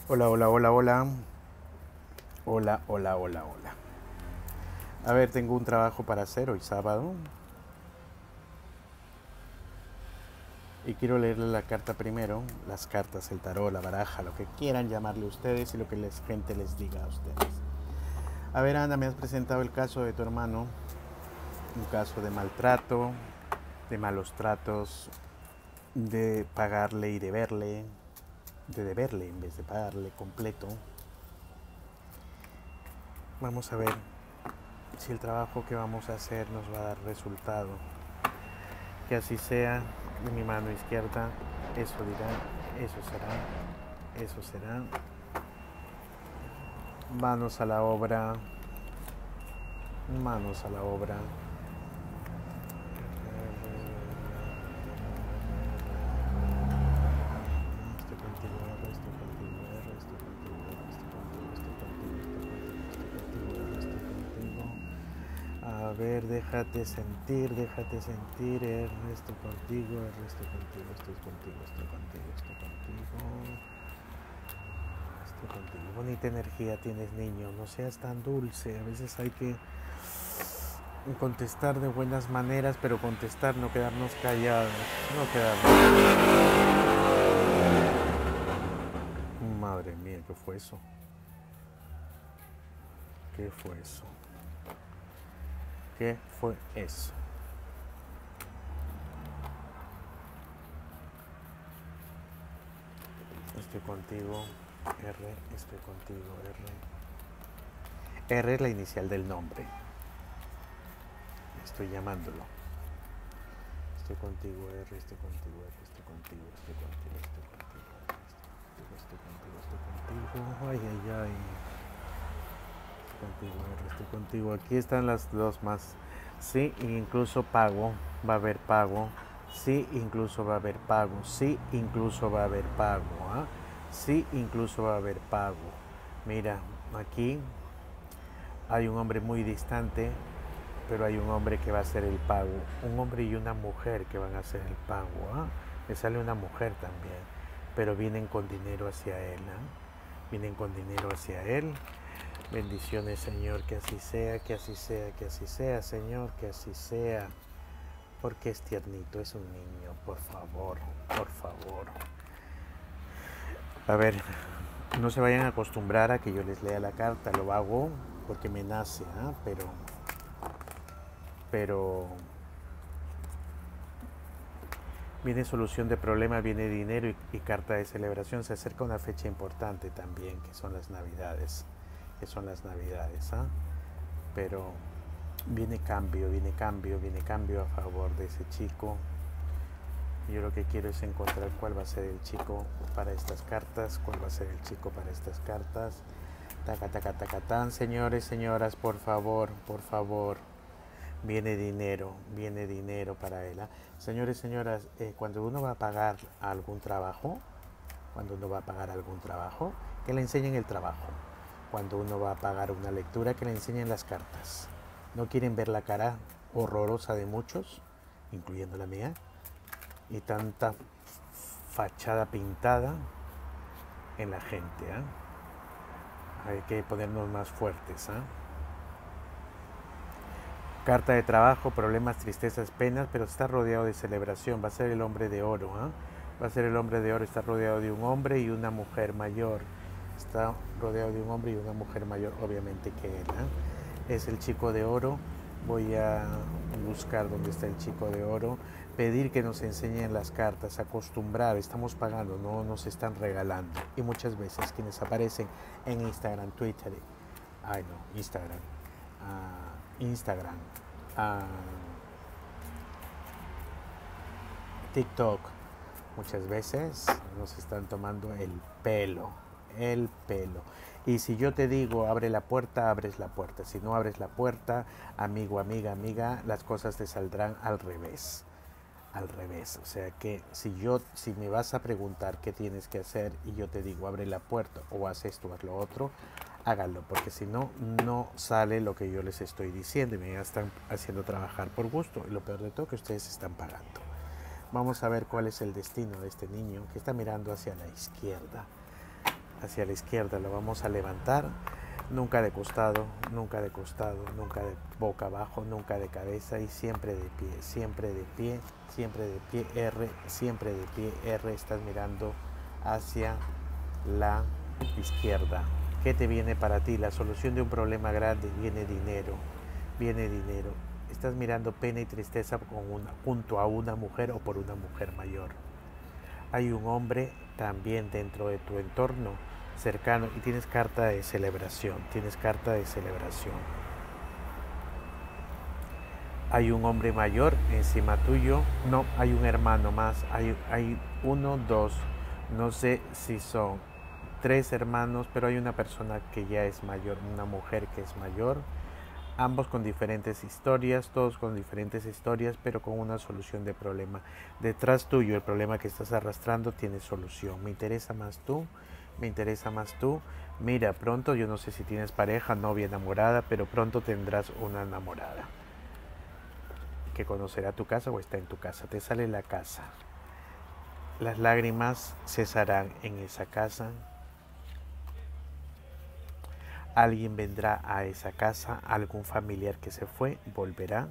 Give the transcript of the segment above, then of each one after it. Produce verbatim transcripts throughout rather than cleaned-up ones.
Hola, hola, hola, hola. Hola, hola, hola, hola. A ver, tengo un trabajo para hacer hoy sábado. Y quiero leerle la carta primero. Las cartas, el tarot, la baraja, lo que quieran llamarle ustedes y lo que la gente les diga a ustedes. A ver, Ana, me has presentado el caso de tu hermano. Un caso de maltrato, de malos tratos, de pagarle y deberle, de deberle en vez de pagarle completo. Vamos a ver si el trabajo que vamos a hacer nos va a dar resultado. Que así sea. De mi mano izquierda, eso dirá, eso será, eso será. Manos a la obra, manos a la obra. Estoy contigo, R, estoy contigo, R, estoy contigo, R, estoy contigo, estoy contigo, estoy contigo, estoy contigo, R, estoy contigo. A ver, déjate sentir, déjate sentir, R, estoy contigo, R, estoy contigo, estoy contigo, estoy contigo, estoy contigo. Estoy contigo. Bonita energía tienes, niño, no seas tan dulce, a veces hay que contestar de buenas maneras, pero contestar, no quedarnos callados, no quedarnos. Madre mía, ¿qué fue eso? ¿Qué fue eso? ¿Qué fue eso? Estoy contigo, R, estoy contigo, R. R es la inicial del nombre. Estoy llamándolo. Estoy contigo, R, estoy contigo, R, estoy contigo, estoy contigo, estoy contigo, estoy contigo, estoy contigo, estoy contigo. Ay, ay, ay. Estoy contigo, R, estoy contigo. Aquí están las dos más. Sí, incluso pago. Va a haber pago. Sí, incluso va a haber pago. Sí, incluso va a haber pago. ¿Ah? Sí, incluso va a haber pago. Mira, aquí hay un hombre muy distante, pero hay un hombre que va a hacer el pago. Un hombre y una mujer que van a hacer el pago. ¿Ah? Me sale una mujer también, pero vienen con dinero hacia él. ¿Ah? Vienen con dinero hacia él. Bendiciones, Señor, que así sea, que así sea, que así sea, Señor, que así sea. Porque es tiernito, es un niño, por favor, por favor. A ver, no se vayan a acostumbrar a que yo les lea la carta, lo hago porque me nace, ¿eh? pero, pero viene solución de problema, viene dinero y, y carta de celebración. Se acerca una fecha importante también, que son las Navidades, que son las Navidades, ¿eh? pero viene cambio, viene cambio, viene cambio a favor de ese chico. Yo lo que quiero es encontrar cuál va a ser el chico para estas cartas, cuál va a ser el chico para estas cartas. Taca, taca, taca, tan, señores, señoras, por favor, por favor. Viene dinero, viene dinero para él. ¿eh? Señores, señoras, eh, cuando uno va a pagar algún trabajo, cuando uno va a pagar algún trabajo, que le enseñen el trabajo. Cuando uno va a pagar una lectura, que le enseñen las cartas. ¿No quieren ver la cara horrorosa de muchos, incluyendo la mía? Y tanta fachada pintada en la gente. ¿eh? Hay que ponernos más fuertes. ¿eh? Carta de trabajo, problemas, tristezas, penas, pero está rodeado de celebración. Va a ser el hombre de oro. ¿eh? Va a ser el hombre de oro. Está rodeado de un hombre y una mujer mayor. Está rodeado de un hombre y una mujer mayor, obviamente que él. ¿eh? Es el chico de oro. Voy a buscar dónde está el chico de oro. Pedir que nos enseñen las cartas, acostumbrar, estamos pagando, no nos están regalando. Y muchas veces quienes aparecen en Instagram, Twitter, ay no, Instagram, uh, Instagram, uh, TikTok, muchas veces nos están tomando el pelo, el pelo. Y si yo te digo, abre la puerta, abres la puerta. Si no abres la puerta, amigo, amiga, amiga, las cosas te saldrán al revés. Al revés, o sea que si yo, si me vas a preguntar qué tienes que hacer y yo te digo abre la puerta o haz esto, haz lo otro, háganlo, porque si no, no sale lo que yo les estoy diciendo y me están haciendo trabajar por gusto y lo peor de todo que ustedes están pagando. Vamos a ver cuál es el destino de este niño que está mirando hacia la izquierda. hacia la izquierda, lo vamos a levantar, nunca de costado, nunca de costado, nunca de boca abajo, nunca de cabeza y siempre de pie, siempre de pie, siempre de pie, R, siempre de pie, R, estás mirando hacia la izquierda. ¿Qué te viene para ti? La solución de un problema grande, viene dinero, viene dinero. Estás mirando pena y tristeza con una, junto a una mujer o por una mujer mayor. Hay un hombre también dentro de tu entorno cercano y tienes carta de celebración, tienes carta de celebración. Hay un hombre mayor encima tuyo, no, hay un hermano más, hay, hay uno, dos, no sé si son tres hermanos, pero hay una persona que ya es mayor, una mujer que es mayor, ambos con diferentes historias, todos con diferentes historias, pero con una solución de problema. Detrás tuyo, el problema que estás arrastrando tiene solución. Me interesa más tú, me interesa más tú. Mira, pronto, yo no sé si tienes pareja, novia, enamorada, pero pronto tendrás una enamorada que conocerá tu casa o está en tu casa. Te sale la casa. Las lágrimas cesarán en esa casa. Alguien vendrá a esa casa, algún familiar que se fue, volverá.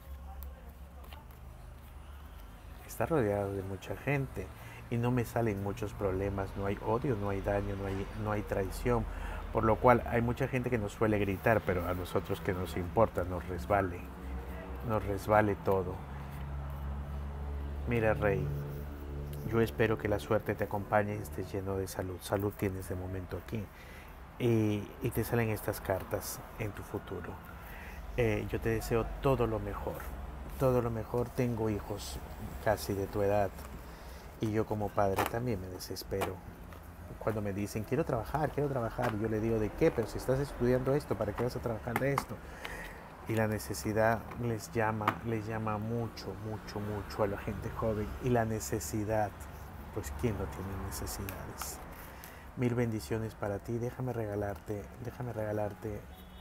Está rodeado de mucha gente y no me salen muchos problemas, no hay odio, no hay daño, no hay, no hay traición, por lo cual hay mucha gente que nos suele gritar, pero a nosotros que nos importa, nos resbale, nos resbale todo. Mira, Rey, yo espero que la suerte te acompañe y estés lleno de salud. Salud tienes de momento aquí. Y, y te salen estas cartas en tu futuro. Eh, yo te deseo todo lo mejor, todo lo mejor. Tengo hijos casi de tu edad y yo como padre también me desespero cuando me dicen quiero trabajar, quiero trabajar. Yo le digo, ¿de qué? Pero si estás estudiando esto, ¿para qué vas a trabajar de esto? Y la necesidad les llama, les llama mucho, mucho, mucho a la gente joven. Y la necesidad, pues ¿quién no tiene necesidades? Mil bendiciones para ti. Déjame regalarte, déjame regalarte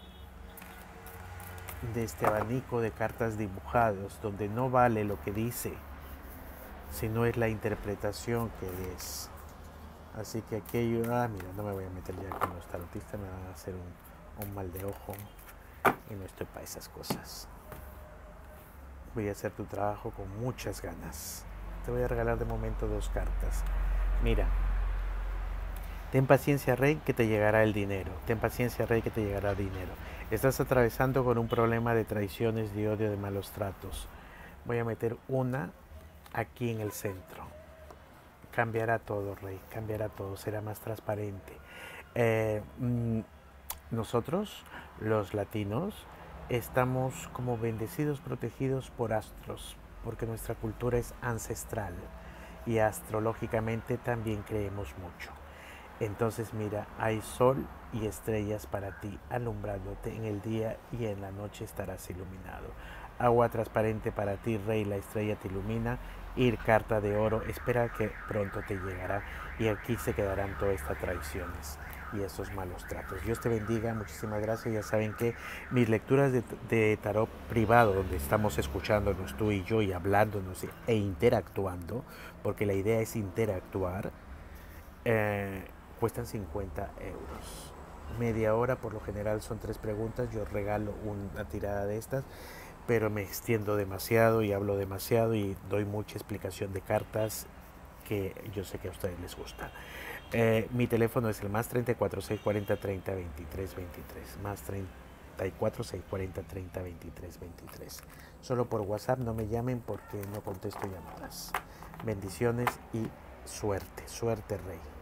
de este abanico de cartas dibujados, donde no vale lo que dice, sino es la interpretación que es. Así que aquello, ah, mira, no me voy a meter ya con los tarotistas, me van a hacer un, un mal de ojo y no estoy para esas cosas. Voy a hacer tu trabajo con muchas ganas. Te voy a regalar de momento dos cartas. Mira. Ten paciencia, Rey, que te llegará el dinero. Ten paciencia, Rey, que te llegará dinero. Estás atravesando con un problema de traiciones, de odio, de malos tratos. Voy a meter una aquí en el centro. Cambiará todo, Rey, cambiará todo, será más transparente. Eh, nosotros, los latinos, estamos como bendecidos, protegidos por astros, porque nuestra cultura es ancestral y astrológicamente también creemos mucho. Entonces mira, hay sol y estrellas para ti, alumbrándote en el día y en la noche estarás iluminado. Agua transparente para ti, Rey, la estrella te ilumina. Ir, carta de oro, espera que pronto te llegará. Y aquí se quedarán todas estas traiciones y esos malos tratos. Dios te bendiga, muchísimas gracias. Ya saben que mis lecturas de, de tarot privado, donde estamos escuchándonos tú y yo y hablándonos e interactuando, porque la idea es interactuar, eh, cuestan cincuenta euros. Media hora, por lo general son tres preguntas, yo regalo una tirada de estas, pero me extiendo demasiado y hablo demasiado y doy mucha explicación de cartas que yo sé que a ustedes les gusta. Eh, mi teléfono es el más treinta y cuatro, seiscientos cuarenta, treinta, veintitrés, veintitrés, más treinta y cuatro, seiscientos cuarenta, treinta, veintitrés, veintitrés. Solo por WhatsApp, no me llamen porque no contesto llamadas. Bendiciones y suerte, suerte, Rey.